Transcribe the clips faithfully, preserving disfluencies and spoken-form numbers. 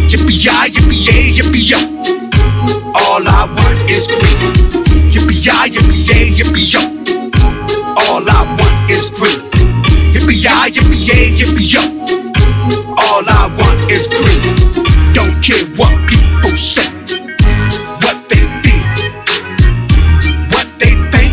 Yippee Yaw, yippee yay, yippee yo. All I want is green. Yippee Yaw, yippee yay, yippee yo. All I want is green. Yippee Yaw, yippee yay, yippee yo. All I want is green. Don't care what people say, what they feel, what they think.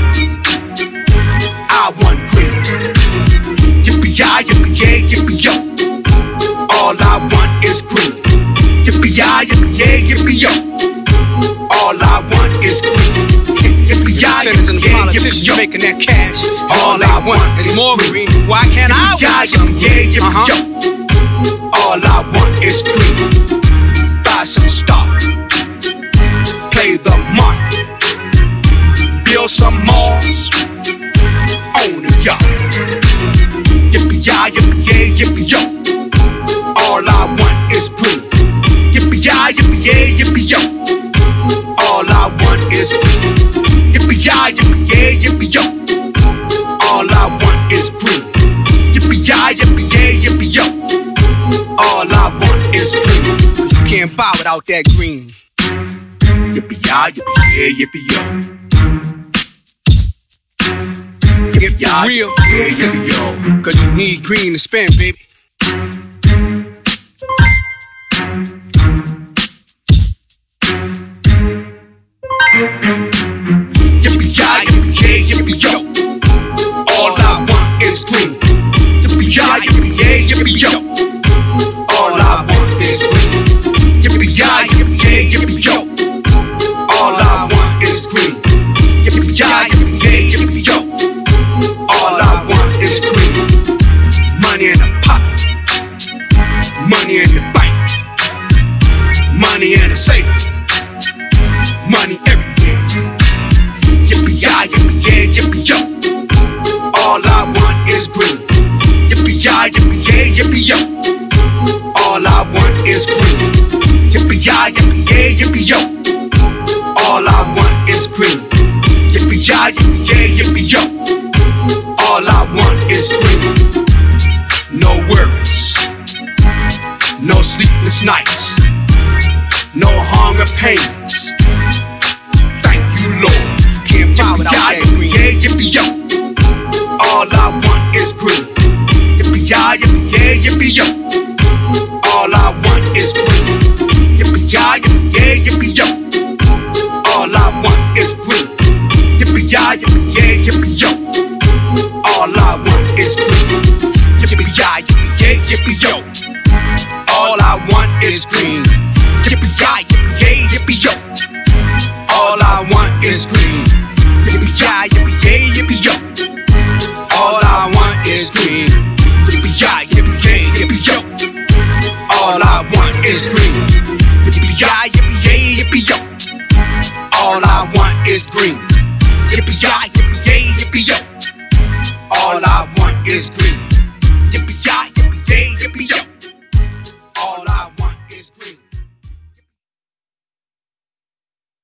I want green. Yippee Yaw, yippee yay, yippee yo. All I want is green. Yippee Yaw, yippee yay, yippee yo. All I want is green. Yippee Yaw, Senators and yippee yay, politicians yippee yo. making that cash. All I want is more green. green. Why can't I want some green? Yeah, uh-huh. yo. All I want is green. Buy some stock, play the market, build some malls, own a yacht. Yippee Yaw, yippee yay, yippee yo. All I want is green. Yippee Yaw, yippee yay, yippee yo. All I want is green. Yippee Yaw, yippee yay, yippee yo. All I want is green. Yippee Yaw, yippee yay, yippee yo. All I want is green. You can't buy without that green. Yippee Yaw, yippee yay, yippee yo. Get Yaw, real, yeah, yippee yo. cause you need green to spend, baby. Yippee Yaw, yippee yay, yippee yo. All I want is green. Yippee Yaw, yippee yay, yippee yo. All I want is green. Yippee Yaw, yippee yay, yippee yo. All I want is green. Yippee Yaw, yippee yay, yippee yo. All I want is green. Money in the pocket, money in the bank, money in the safe, money everywhere. Yippee Yaw, yippee yay, yippee yo. All I want is green. Yippee Yaw, yippee yay, yippee yo. All I want is green. Yippee Yaw, yippee yay, yippee yo. All I want is green. Yippee Yaw, yippee yay, yippee yo. All I want is green. No worries, no sleepless nights, no hunger pains. Thank you, Lord. You can't buy without that green. Yeah, yippee yo. All I want is green. Yippee Yaw, yippee yay, yippee yo. All I want is green. Yippee Yaw, yippee yay, yippee yo. All I want is green. Yippee Yaw, yippee yay, yippee yo. All I want is green. Yippee Yaw, yippee yay, yippee yo. All I want is green. Yippee Yaw, yippee yay, yippee yo. All I want is green. Yippee Yaw, yippee yay, yippee yo. All I want is green. Yippee Yaw, yippee yay, yippee yo. All I want is green. Yippee Yaw, yippee yay, yippee yo. All I want is green.